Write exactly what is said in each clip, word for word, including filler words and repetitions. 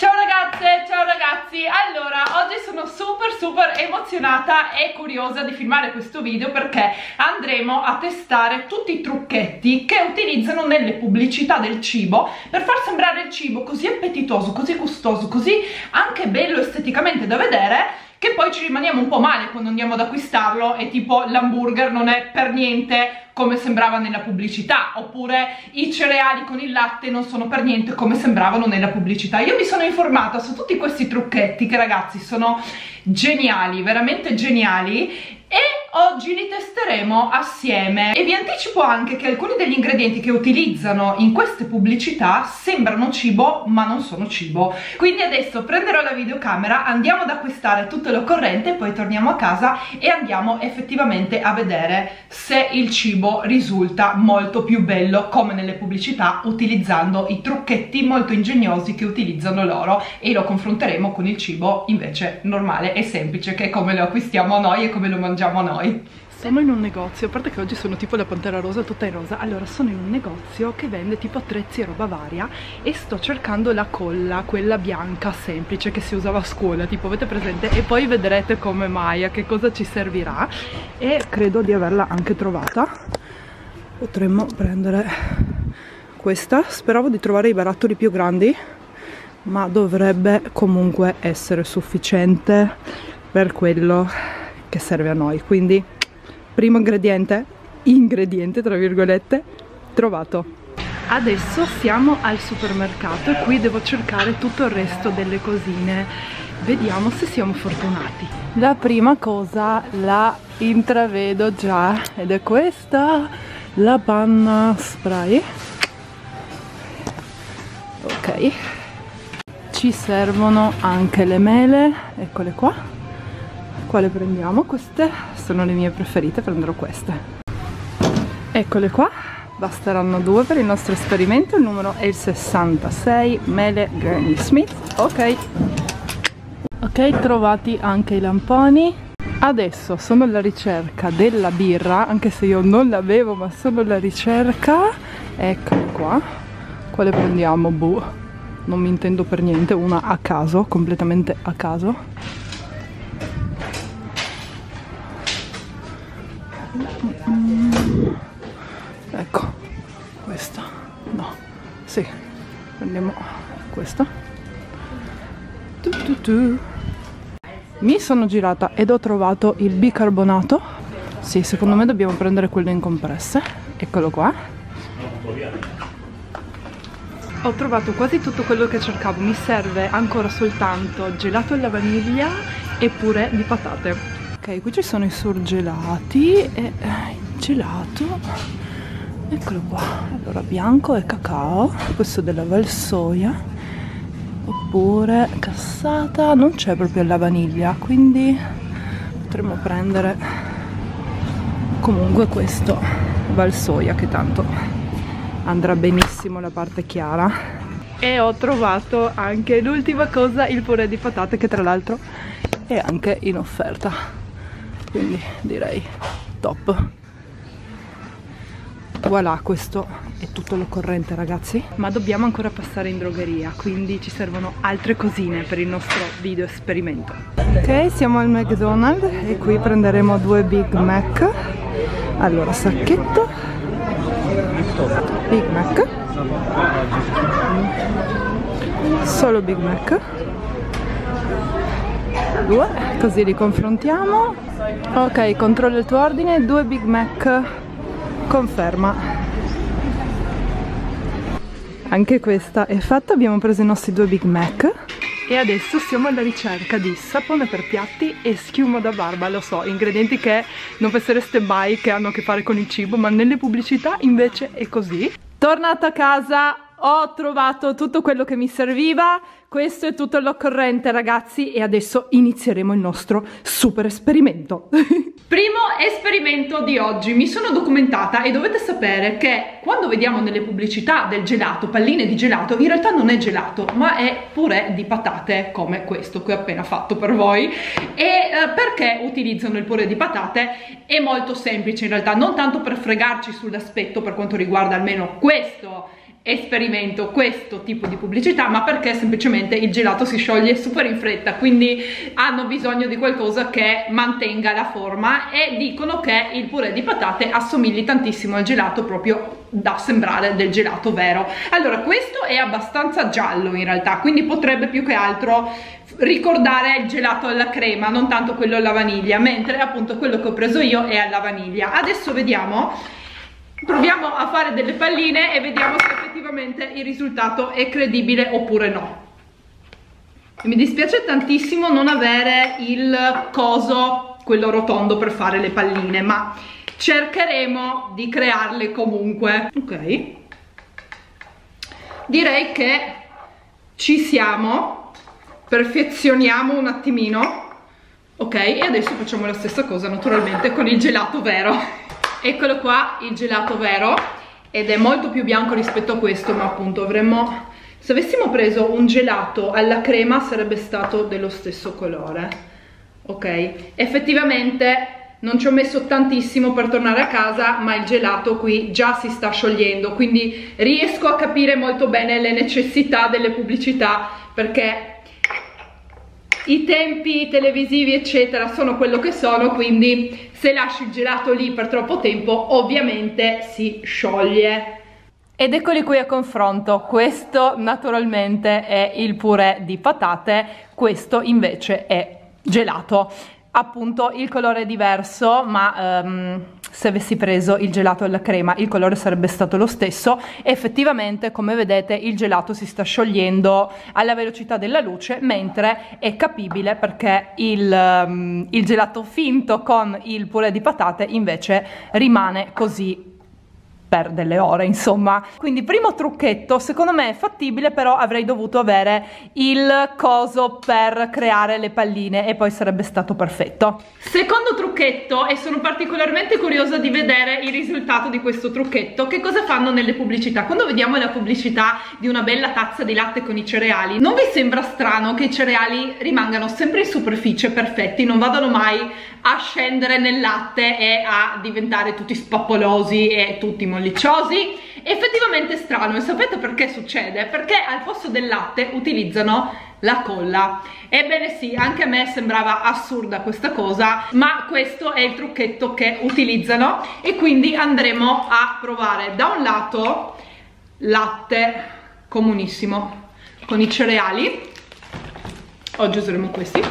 Ciao ragazze, ciao ragazzi. Allora, oggi sono super super emozionata e curiosa di filmare questo video perché andremo a testare tutti i trucchetti che utilizzano nelle pubblicità del cibo per far sembrare il cibo così appetitoso, così gustoso, così anche bello esteticamente da vedere, che poi ci rimaniamo un po' male quando andiamo ad acquistarlo e tipo l'hamburger non è per niente come sembrava nella pubblicità, oppure i cereali con il latte non sono per niente come sembravano nella pubblicità. Io mi sono informata su tutti questi trucchetti che, ragazzi, sono geniali, veramente geniali, e oggi li testeremo assieme. E vi anticipo anche che alcuni degli ingredienti che utilizzano in queste pubblicità sembrano cibo ma non sono cibo. Quindi adesso prenderò la videocamera, andiamo ad acquistare tutto l'occorrente e poi torniamo a casa e andiamo effettivamente a vedere se il cibo risulta molto più bello come nelle pubblicità, utilizzando i trucchetti molto ingegnosi che utilizzano loro, e lo confronteremo con il cibo invece normale e semplice, che è come lo acquistiamo noi e come lo mangiamo noi. Sono in un negozio, a parte che oggi sono tipo la pantera rosa, tutta in rosa. Allora, sono in un negozio che vende tipo attrezzi e roba varia e sto cercando la colla, quella bianca semplice che si usava a scuola, tipo, avete presente? E poi vedrete come mai, a che cosa ci servirà, e credo di averla anche trovata. Potremmo prendere questa. Speravo di trovare i barattoli più grandi, ma dovrebbe comunque essere sufficiente per quello che serve a noi. Quindi primo ingrediente, ingrediente tra virgolette, trovato. Adesso siamo al supermercato e qui devo cercare tutto il resto delle cosine. Vediamo se siamo fortunati. La prima cosa la intravedo già ed è questa, la panna spray. Ok, ci servono anche le mele, eccole qua. Quale prendiamo? Queste sono le mie preferite, prenderò queste. Eccole qua, basteranno due per il nostro esperimento. Il numero è il sessantasei, mele Granny Smith. Ok, ok, trovati anche i lamponi. Adesso sono alla ricerca della birra, anche se io non l'avevo, ma sono alla ricerca. Eccole qua. Quale prendiamo? Boh, non mi intendo per niente, una a caso, completamente a caso. Ecco, questa, no, sì, prendiamo questa. Tu, tu, tu. Mi sono girata ed ho trovato il bicarbonato. Sì, secondo me dobbiamo prendere quello in compresse. Eccolo qua. Ho trovato quasi tutto quello che cercavo, mi serve ancora soltanto gelato alla vaniglia e purè di patate. Ok, qui ci sono i surgelati e il gelato. Eccolo qua, allora bianco e cacao, questo della Valsoia, oppure cassata, non c'è proprio la vaniglia, quindi potremmo prendere comunque questo Valsoia, che tanto andrà benissimo la parte chiara. E ho trovato anche l'ultima cosa, il purè di patate, che tra l'altro è anche in offerta, quindi direi top. Voilà, questo è tutto l'occorrente, ragazzi, ma dobbiamo ancora passare in drogheria, quindi ci servono altre cosine per il nostro video esperimento. Ok, siamo al McDonald's e qui prenderemo due Big Mac. Allora, sacchetto Big Mac, solo Big Mac, due, così li confrontiamo. Ok, controlla il tuo ordine, due Big Mac, conferma. Anche questa è fatta, abbiamo preso i nostri due Big Mac e adesso siamo alla ricerca di sapone per piatti e schiuma da barba. Lo so, ingredienti che non pensereste mai che hanno a che fare con il cibo, ma nelle pubblicità invece è così. Tornata a casa, ho trovato tutto quello che mi serviva. Questo è tutto l'occorrente, ragazzi, e adesso inizieremo il nostro super esperimento. Primo esperimento di oggi. Mi sono documentata e dovete sapere che quando vediamo nelle pubblicità del gelato, palline di gelato, in realtà non è gelato, ma è purè di patate, come questo che ho appena fatto per voi. E eh, perché utilizzano il purè di patate? È molto semplice in realtà, non tanto per fregarci sull'aspetto per quanto riguarda almeno questo esperimento questo tipo di pubblicità, ma perché semplicemente il gelato si scioglie super in fretta, quindi hanno bisogno di qualcosa che mantenga la forma, e dicono che il purè di patate assomigli tantissimo al gelato, proprio da sembrare del gelato vero. Allora, questo è abbastanza giallo in realtà, quindi potrebbe più che altro ricordare il gelato alla crema, non tanto quello alla vaniglia, mentre appunto quello che ho preso io è alla vaniglia. Adesso vediamo, proviamo a fare delle palline e vediamo se effettivamente il risultato è credibile oppure no. E mi dispiace tantissimo non avere il coso, quello rotondo, per fare le palline, ma cercheremo di crearle comunque. Ok, direi che ci siamo, perfezioniamo un attimino. Ok, e adesso facciamo la stessa cosa naturalmente con il gelato vero. Eccolo qua, il gelato vero, ed è molto più bianco rispetto a questo, ma appunto avremmo, se avessimo preso un gelato alla crema sarebbe stato dello stesso colore. Ok, effettivamente non ci ho messo tantissimo per tornare a casa, ma il gelato qui già si sta sciogliendo, quindi riesco a capire molto bene le necessità delle pubblicità, perché i tempi televisivi eccetera sono quello che sono, quindi se lasci il gelato lì per troppo tempo ovviamente si scioglie. Ed eccoli qui a confronto, questo naturalmente è il purè di patate, questo invece è gelato. Appunto il colore è diverso, ma um, se avessi preso il gelato alla crema il colore sarebbe stato lo stesso. Effettivamente, come vedete, il gelato si sta sciogliendo alla velocità della luce, mentre è capibile perché il, um, il gelato finto con il purè di patate invece rimane così per delle ore, insomma. Quindi primo trucchetto, secondo me è fattibile, però avrei dovuto avere il coso per creare le palline e poi sarebbe stato perfetto. Secondo trucchetto, e sono particolarmente curiosa di vedere il risultato di questo trucchetto, che cosa fanno nelle pubblicità. Quando vediamo la pubblicità di una bella tazza di latte con i cereali, non vi sembra strano che i cereali rimangano sempre in superficie perfetti, non vadano mai a scendere nel latte e a diventare tutti spappolosi e tutti mollicciosi? Effettivamente è strano, e sapete perché succede? Perché al posto del latte utilizzano la colla. Ebbene sì, anche a me sembrava assurda questa cosa, ma questo è il trucchetto che utilizzano, e quindi andremo a provare da un lato latte comunissimo con i cereali. Oggi useremo questi.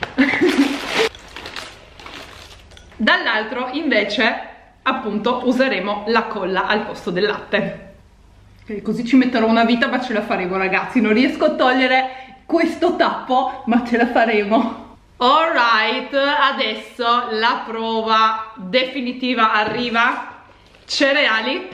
Dall'altro invece appunto useremo la colla al posto del latte. Okay, così ci metterò una vita, ma ce la faremo ragazzi, non riesco a togliere questo tappo, ma ce la faremo. Alright, adesso la prova definitiva arriva. Cereali.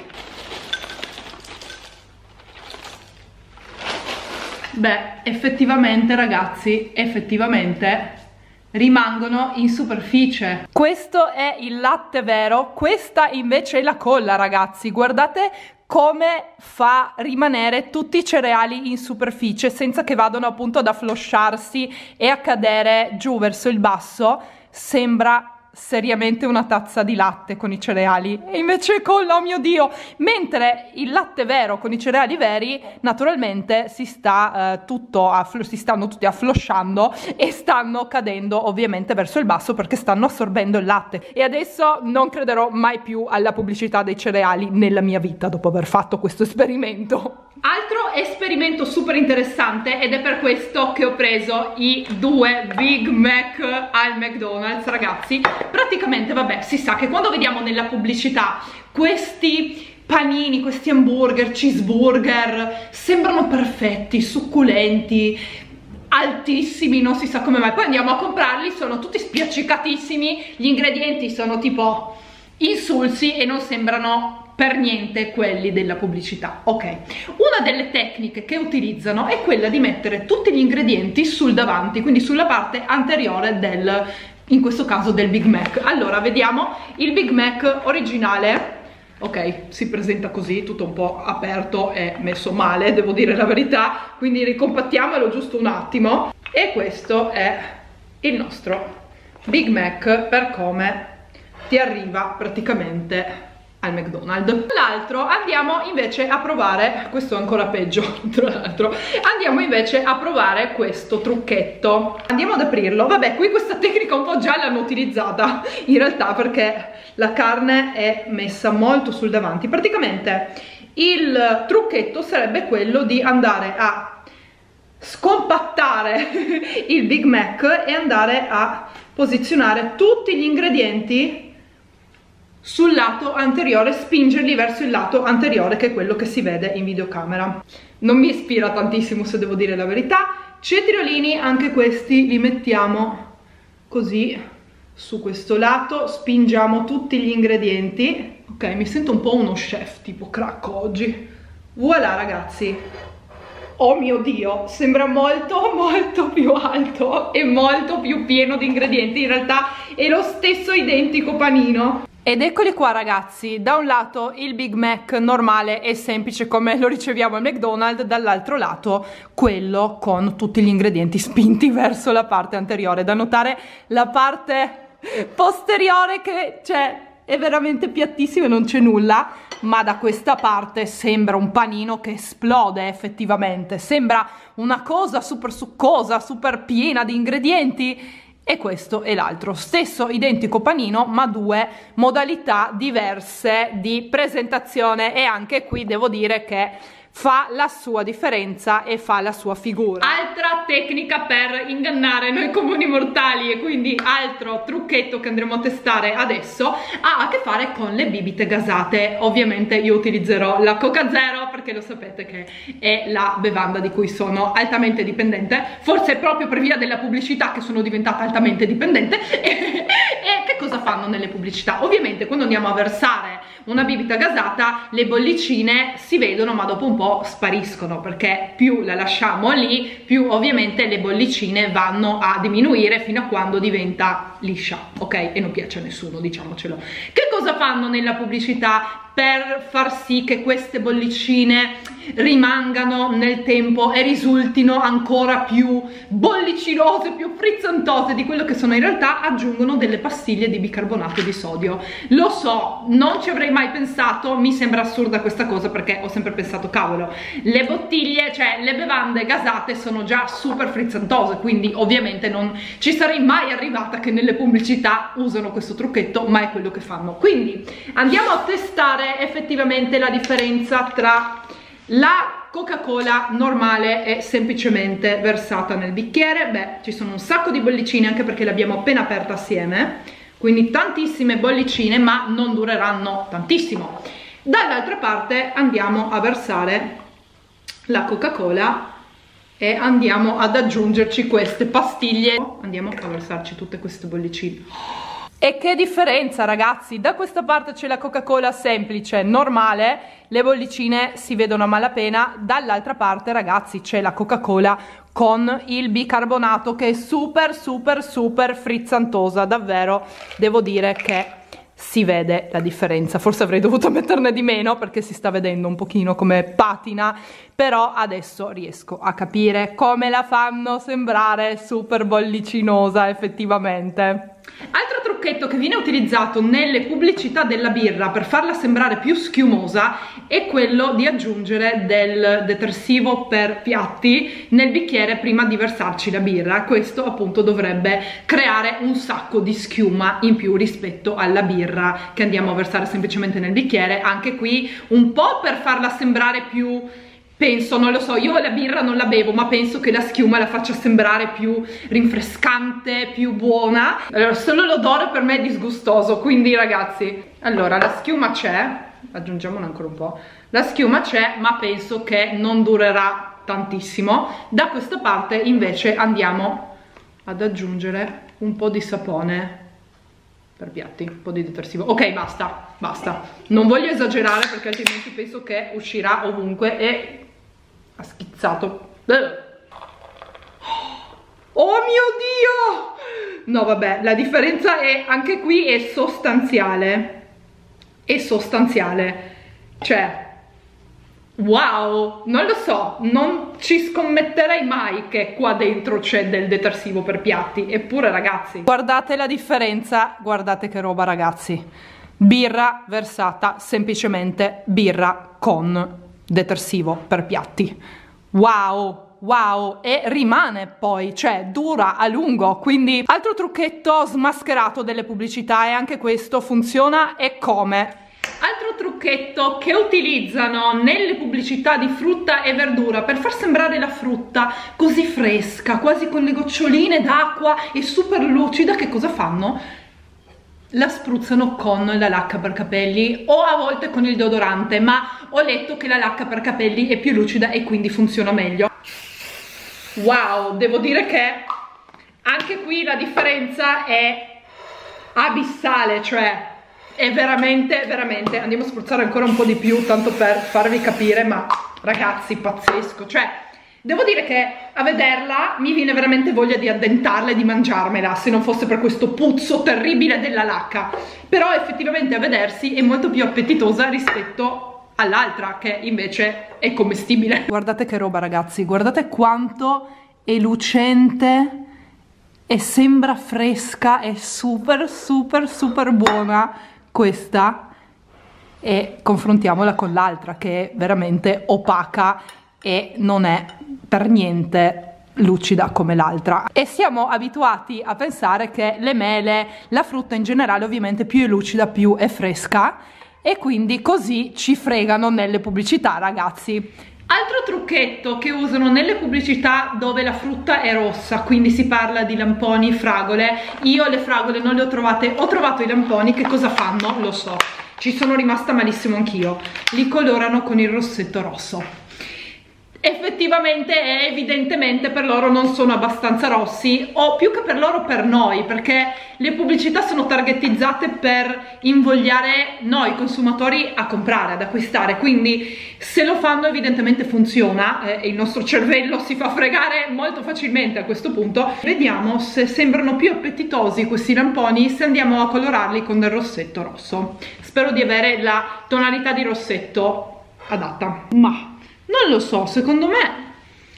Beh, effettivamente ragazzi, effettivamente rimangono in superficie. Questo è il latte vero, questa invece è la colla ragazzi. Guardate come fa rimanere tutti i cereali in superficie senza che vadano appunto ad afflosciarsi e a cadere giù verso il basso. Sembra seriamente una tazza di latte con i cereali, e invece colla, oh mio Dio. Mentre il latte vero con i cereali veri naturalmente si sta eh, tutto si stanno tutti afflosciando e stanno cadendo ovviamente verso il basso perché stanno assorbendo il latte. E adesso non crederò mai più alla pubblicità dei cereali nella mia vita dopo aver fatto questo esperimento. Altro esperimento super interessante, ed è per questo che ho preso i due Big Mac al McDonald's ragazzi. Praticamente, vabbè, si sa che quando vediamo nella pubblicità questi panini, questi hamburger, cheeseburger, sembrano perfetti, succulenti, altissimi, non si sa come mai. Poi andiamo a comprarli, sono tutti spiaccicatissimi, gli ingredienti sono tipo insulsi e non sembrano per niente quelli della pubblicità. Ok, una delle tecniche che utilizzano è quella di mettere tutti gli ingredienti sul davanti, quindi sulla parte anteriore del, in questo caso del Big Mac. Allora vediamo il Big Mac originale. Ok, si presenta così, tutto un po' aperto e messo male, devo dire la verità, quindi ricompattiamolo giusto un attimo. E questo è il nostro Big Mac per come ti arriva praticamente al McDonald's. L'altro andiamo invece a provare, questo è ancora peggio tra l'altro, andiamo invece a provare questo trucchetto. Andiamo ad aprirlo. Vabbè, qui questa tecnica un po' già l'hanno utilizzata in realtà, perché la carne è messa molto sul davanti. Praticamente il trucchetto sarebbe quello di andare a scompattare il Big Mac e andare a posizionare tutti gli ingredienti sul lato anteriore, spingerli verso il lato anteriore, che è quello che si vede in videocamera. Non mi ispira tantissimo, se devo dire la verità. Cetriolini, anche questi li mettiamo così su questo lato, spingiamo tutti gli ingredienti. Ok, mi sento un po' uno chef tipo crack oggi. Voilà ragazzi. Oh mio Dio, sembra molto molto più alto e molto più pieno di ingredienti. In realtà è lo stesso identico panino. Ed eccoli qua ragazzi, da un lato il Big Mac normale e semplice come lo riceviamo al McDonald's, dall'altro lato quello con tutti gli ingredienti spinti verso la parte anteriore. Da notare la parte posteriore che c'è, è veramente piattissimo e non c'è nulla, ma da questa parte sembra un panino che esplode effettivamente, sembra una cosa super succosa, super piena di ingredienti. E questo è l'altro, stesso identico panino ma due modalità diverse di presentazione, e anche qui devo dire che fa la sua differenza e fa la sua figura. Altra tecnica per ingannare noi comuni mortali, e quindi altro trucchetto che andremo a testare adesso, ha a che fare con le bibite gasate. Ovviamente io utilizzerò la Coca Zero, perché lo sapete che è la bevanda di cui sono altamente dipendente, forse proprio per via della pubblicità che sono diventata altamente dipendente. E, e che cosa fanno nelle pubblicità? Ovviamente quando andiamo a versare una bibita gasata le bollicine si vedono, ma dopo un po' spariscono, perché più la lasciamo lì più ovviamente le bollicine vanno a diminuire fino a quando diventa liscia, ok? E non piace a nessuno, diciamocelo. Che cosa fanno nella pubblicità per far sì che queste bollicine rimangano nel tempo e risultino ancora più bollicinose, più frizzantose di quello che sono in realtà? Aggiungono delle pastiglie di bicarbonato di sodio. Lo so, non ci avrei mai pensato, mi sembra assurda questa cosa, perché ho sempre pensato, cavolo, le bottiglie, cioè le bevande gasate sono già super frizzantose, quindi ovviamente non ci sarei mai arrivata che nelle pubblicità usano questo trucchetto, ma è quello che fanno. Quindi andiamo a testare effettivamente la differenza tra la Coca-Cola normale e semplicemente versata nel bicchiere. Beh, ci sono un sacco di bollicine, anche perché le abbiamo appena aperte assieme, quindi tantissime bollicine, ma non dureranno tantissimo. Dall'altra parte andiamo a versare la Coca-Cola e andiamo ad aggiungerci queste pastiglie. Andiamo a versarci tutte queste bollicine. E che differenza ragazzi, da questa parte c'è la Coca-Cola semplice, normale, le bollicine si vedono a malapena, dall'altra parte ragazzi c'è la Coca-Cola con il bicarbonato che è super super super frizzantosa, davvero devo dire che si vede la differenza. Forse avrei dovuto metterne di meno perché si sta vedendo un pochino come patina, però adesso riesco a capire come la fanno sembrare super bollicinosa effettivamente. Altro trucchetto che viene utilizzato nelle pubblicità della birra per farla sembrare più schiumosa è quello di aggiungere del detersivo per piatti nel bicchiere prima di versarci la birra. Questo appunto dovrebbe creare un sacco di schiuma in più rispetto alla birra che andiamo a versare semplicemente nel bicchiere. Anche qui un po' per farla sembrare più, penso, non lo so, io la birra non la bevo, ma penso che la schiuma la faccia sembrare più rinfrescante, più buona. Allora, solo l'odore per me è disgustoso, quindi ragazzi, allora la schiuma c'è, aggiungiamone ancora un po', la schiuma c'è, ma penso che non durerà tantissimo. Da questa parte invece andiamo ad aggiungere un po' di sapone per piatti, un po' di detersivo. Ok, basta, basta, non voglio esagerare perché altrimenti penso che uscirà ovunque e ha schizzato. Oh mio Dio! No vabbè, la differenza è, anche qui è sostanziale, è sostanziale, cioè wow, non lo so, non ci scommetterei mai che qua dentro c'è del detersivo per piatti, eppure ragazzi, guardate la differenza, guardate che roba ragazzi, birra versata, semplicemente birra con detersivo per piatti. Wow! Wow, e rimane poi, cioè dura a lungo, quindi altro trucchetto smascherato delle pubblicità, e anche questo funziona e come. Altro trucchetto che utilizzano nelle pubblicità di frutta e verdura per far sembrare la frutta così fresca, quasi con le goccioline d'acqua e super lucida, che cosa fanno? La spruzzano con la lacca per capelli o a volte con il deodorante, ma ho letto che la lacca per capelli è più lucida e quindi funziona meglio. Wow, devo dire che anche qui la differenza è abissale, cioè è veramente, veramente, andiamo a spruzzare ancora un po' di più tanto per farvi capire, ma ragazzi, pazzesco, cioè devo dire che a vederla mi viene veramente voglia di addentarla e di mangiarmela, se non fosse per questo puzzo terribile della lacca, però effettivamente a vedersi è molto più appetitosa rispetto all'altra che invece è commestibile. Guardate che roba, ragazzi, guardate quanto è lucente e sembra fresca, è super super super buona questa, e confrontiamola con l'altra che è veramente opaca e non è per niente lucida come l'altra. E siamo abituati a pensare che le mele, la frutta in generale ovviamente più è lucida più è fresca, e quindi così ci fregano nelle pubblicità, ragazzi. Altro trucchetto che usano nelle pubblicità dove la frutta è rossa, quindi si parla di lamponi, fragole. Io le fragole non le ho trovate, ho trovato i lamponi. Che cosa fanno? Lo so, ci sono rimasta malissimo anch'io. Li colorano con il rossetto rosso. Effettivamente e evidentemente per loro non sono abbastanza rossi, o più che per loro per noi, perché le pubblicità sono targetizzate per invogliare noi consumatori a comprare, ad acquistare, quindi se lo fanno evidentemente funziona, eh, il nostro cervello si fa fregare molto facilmente a questo punto. Vediamo se sembrano più appetitosi questi lamponi se andiamo a colorarli con del rossetto rosso. Spero di avere la tonalità di rossetto adatta, ma non lo so, secondo me,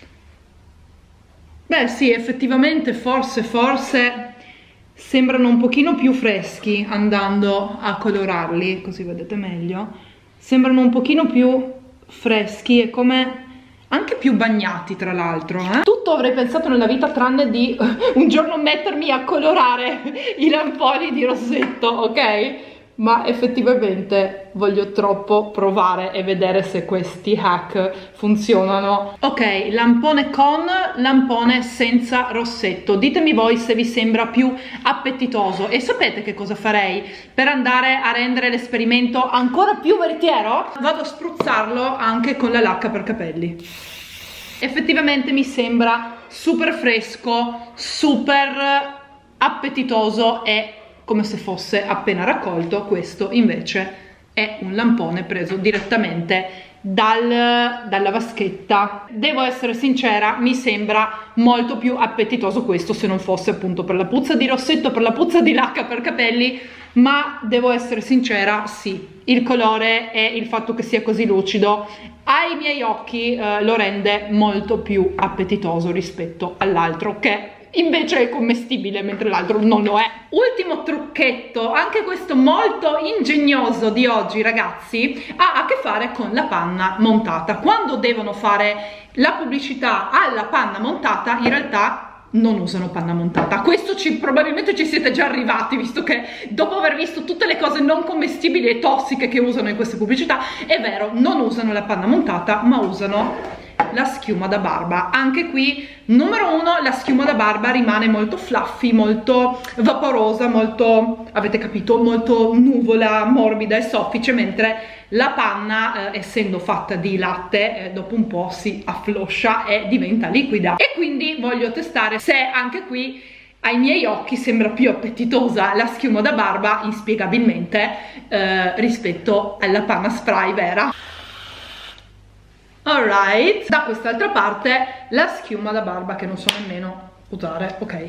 beh sì, effettivamente forse, forse sembrano un pochino più freschi andando a colorarli, così vedete meglio, sembrano un pochino più freschi e come anche più bagnati tra l'altro, eh? Tutto avrei pensato nella vita tranne di un giorno mettermi a colorare i lamponi di rossetto, ok? Ma effettivamente voglio troppo provare e vedere se questi hack funzionano. Ok, lampone con, lampone senza rossetto. Ditemi voi se vi sembra più appetitoso. E sapete che cosa farei per andare a rendere l'esperimento ancora più veritiero? Vado a spruzzarlo anche con la lacca per capelli. Effettivamente mi sembra super fresco, super appetitoso e come se fosse appena raccolto. Questo invece è un lampone preso direttamente dal, dalla vaschetta. Devo essere sincera, mi sembra molto più appetitoso questo, se non fosse appunto per la puzza di rossetto, per la puzza di lacca per capelli, ma devo essere sincera, sì, il colore e il fatto che sia così lucido ai miei occhi eh, lo rende molto più appetitoso rispetto all'altro, che invece è commestibile mentre l'altro non lo è. Ultimo trucchetto, anche questo molto ingegnoso di oggi, ragazzi, ha a che fare con la panna montata. Quando devono fare la pubblicità alla panna montata, in realtà non usano panna montata. Questo ci, probabilmente ci siete già arrivati, visto che dopo aver visto tutte le cose non commestibili e tossiche che usano in queste pubblicità, è vero, non usano la panna montata, ma usano la schiuma da barba. Anche qui, numero uno, la schiuma da barba rimane molto fluffy, molto vaporosa, molto, avete capito, molto nuvola, morbida e soffice, mentre la panna, eh, essendo fatta di latte, eh, dopo un po' si affloscia e diventa liquida. E quindi voglio testare se anche qui ai miei occhi sembra più appetitosa la schiuma da barba, inspiegabilmente, eh, rispetto alla panna spray vera. Alright, da quest'altra parte la schiuma da barba che non so nemmeno usare, ok.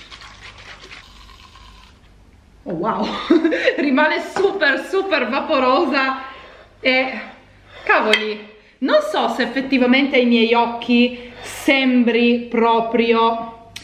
Oh wow, rimane super super vaporosa e cavoli, non so se effettivamente ai miei occhi sembri proprio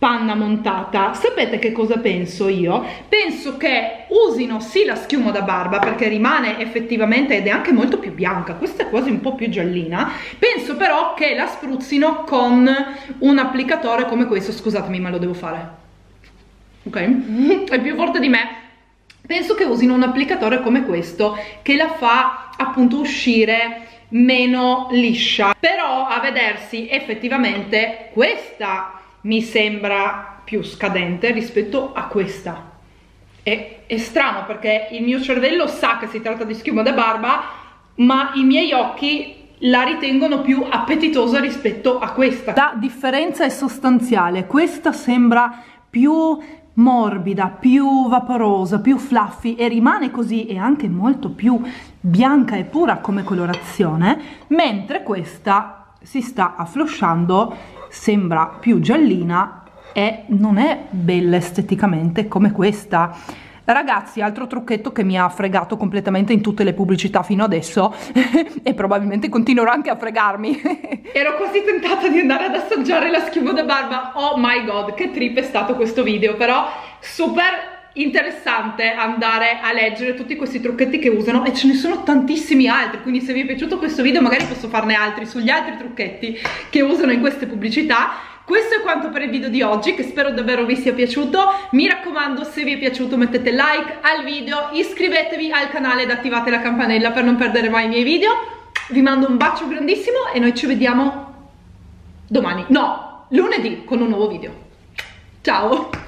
panna montata. Sapete che cosa penso io? Penso che usino sì la schiuma da barba, perché rimane effettivamente ed è anche molto più bianca, questa è quasi un po' più giallina. Penso però che la spruzzino con un applicatore come questo. Scusatemi, ma lo devo fare, ok? È più forte di me. Penso che usino un applicatore come questo, che la fa appunto uscire meno liscia, però a vedersi effettivamente questa mi sembra più scadente rispetto a questa. È, è strano, perché il mio cervello sa che si tratta di schiuma da barba, ma i miei occhi la ritengono più appetitosa rispetto a questa. La differenza è sostanziale, questa sembra più morbida, più vaporosa, più fluffy e rimane così, e anche molto più bianca e pura come colorazione, mentre questa si sta afflosciando, sembra più giallina e non è bella esteticamente come questa. Ragazzi, altro trucchetto che mi ha fregato completamente in tutte le pubblicità fino adesso e probabilmente continuerà anche a fregarmi. Ero quasi tentata di andare ad assaggiare la schiuma da barba. Oh my god, che trip è stato questo video, però super interessante andare a leggere tutti questi trucchetti che usano, e ce ne sono tantissimi altri, quindi se vi è piaciuto questo video magari posso farne altri sugli altri trucchetti che usano in queste pubblicità. Questo è quanto per il video di oggi, che spero davvero vi sia piaciuto. Mi raccomando, se vi è piaciuto mettete like al video, iscrivetevi al canale ed attivate la campanella per non perdere mai i miei video. Vi mando un bacio grandissimo e noi ci vediamo domani, no, lunedì, con un nuovo video. Ciao!